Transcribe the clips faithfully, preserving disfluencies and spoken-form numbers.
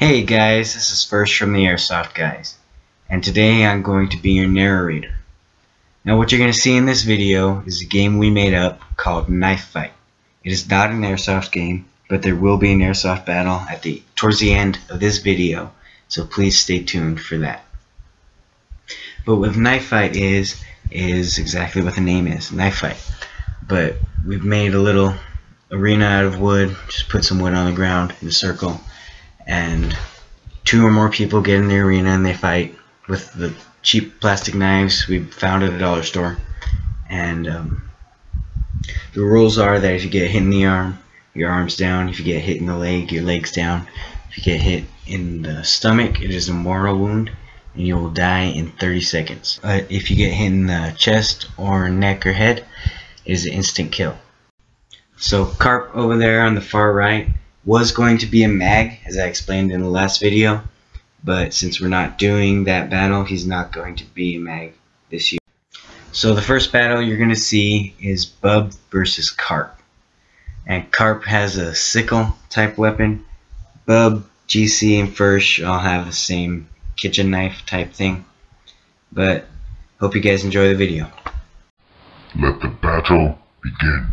Hey guys, this is First from the Airsoft guys, and today I'm going to be your narrator. Now what you're going to see in this video is a game we made up called Knife Fight. It is not an Airsoft game, but there will be an Airsoft battle at the towards the end of this video, so please stay tuned for that. But what Knife Fight is, is exactly what the name is, Knife Fight. But we've made a little arena out of wood, just put some wood on the ground in a circle, and two or more people get in the arena and they fight with the cheap plastic knives we found at a dollar store. And um, the rules are that if you get hit in the arm, your arm's down. If you get hit in the leg, your leg's down. If you get hit in the stomach, it is a mortal wound and you will die in thirty seconds. But if you get hit in the chest or neck or head, it is an instant kill. So Carp over there on the far right was going to be a mag, as I explained in the last video, but since we're not doing that battle, he's not going to be a mag this year. So the first battle you're going to see is Bub versus Carp. And Carp has a sickle type weapon. Bub, G C, and Firsch all have the same kitchen knife type thing. But hope you guys enjoy the video. Let the battle begin.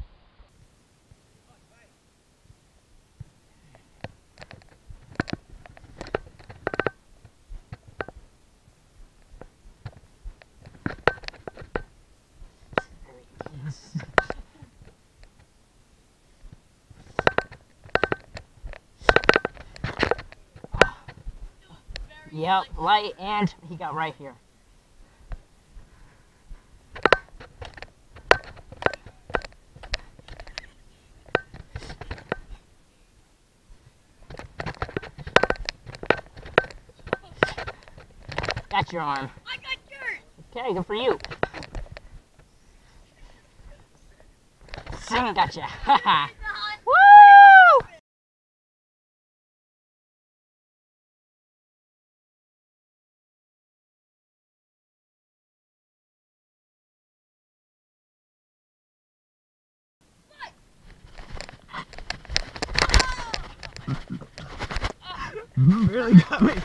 Yep, light, and he got right here. That's your arm. I got yours! Okay, good for you. Sing, gotcha. Haha. Woo! Really got me.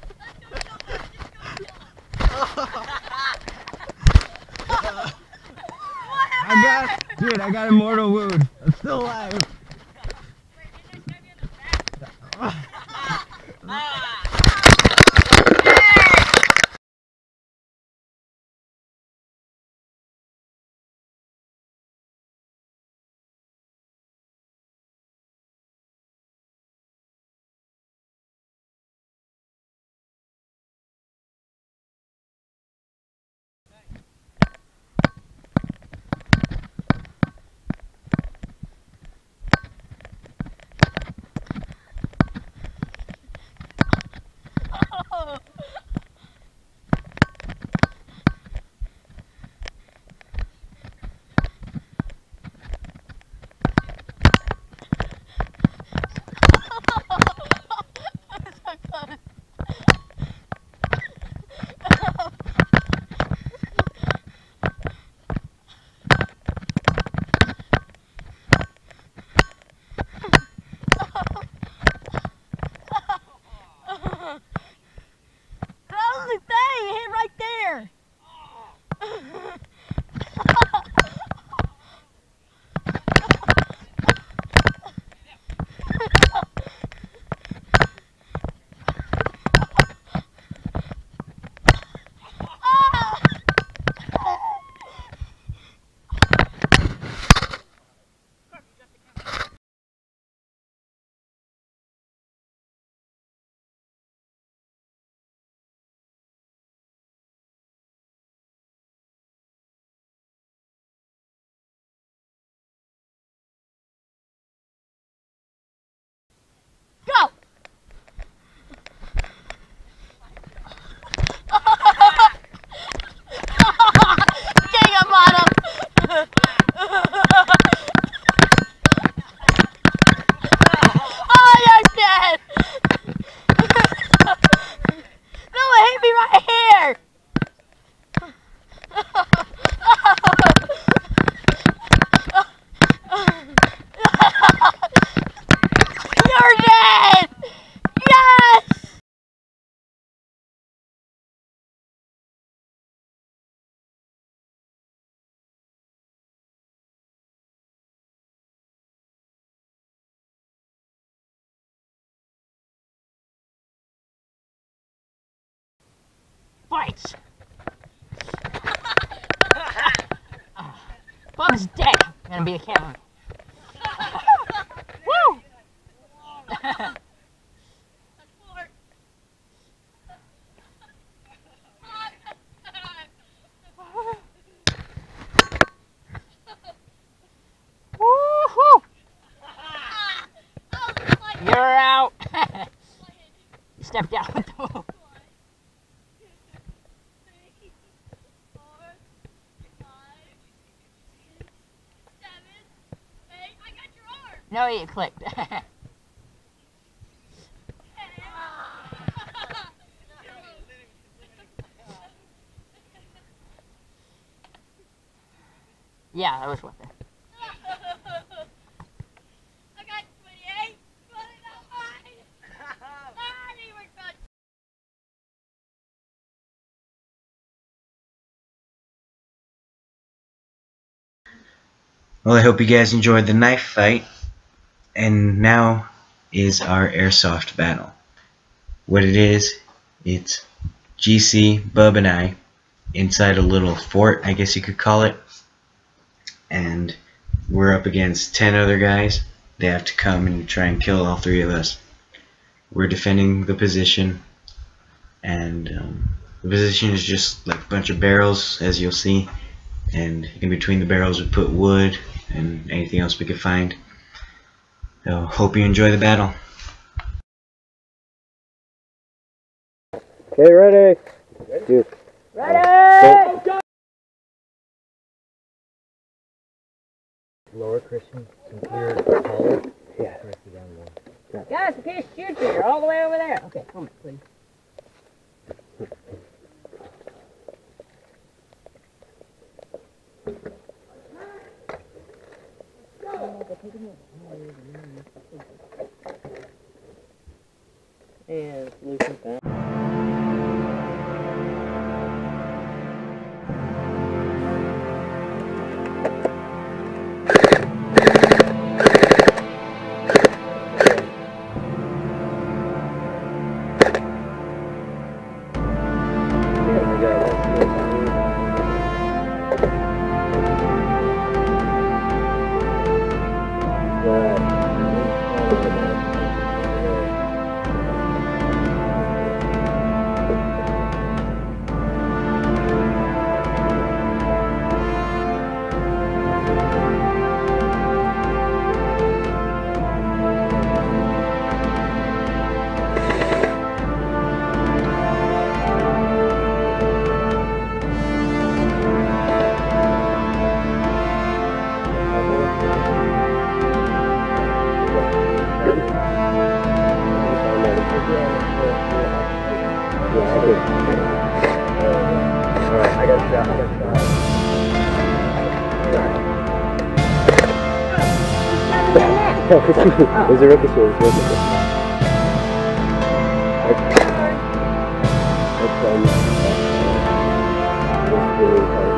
I got, dude, I got a mortal wound. I'm still alive. fights. Bug's dead. I'm gonna be the camera. Woo! Woo-hoo! You're out. You stepped out with the move. No, you clicked. Yeah, that was worth it. Well, I hope you guys enjoyed the knife fight. And now is our airsoft battle. What it is, it's G C, Bub, and I inside a little fort, I guess you could call it. And we're up against ten other guys. They have to come and try and kill all three of us. We're defending the position. And um, the position is just like a bunch of barrels, as you'll see. And in between the barrels we put wood and anything else we could find. So, hope you enjoy the battle. Okay, ready? Dude. Ready! Go. Lower Christian, computer taller. Yeah. Guys, the piece shoot you. You're all the way over there. Okay, come on, please. And solution found. Alright, I got a shot, I got a shot. It was a ricochet, it was a ricochet. That's, that's, um, that's really hard.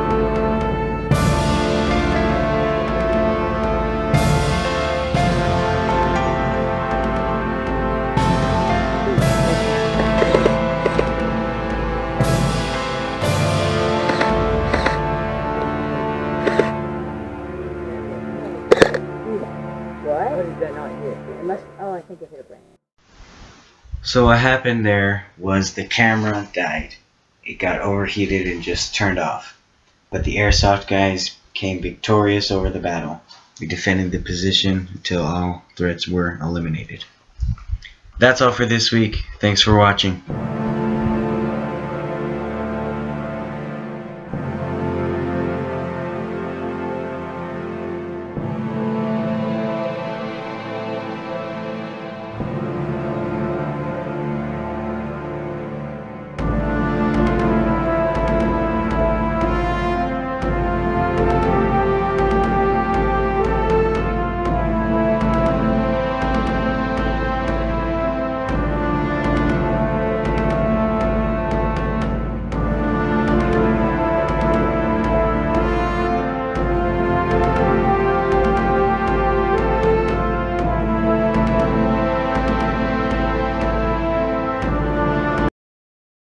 Oh, I think it hit a brain. So what happened there was the camera died. It got overheated and just turned off. But the airsoft guys came victorious over the battle. We defended the position until all threats were eliminated. That's all for this week. Thanks for watching.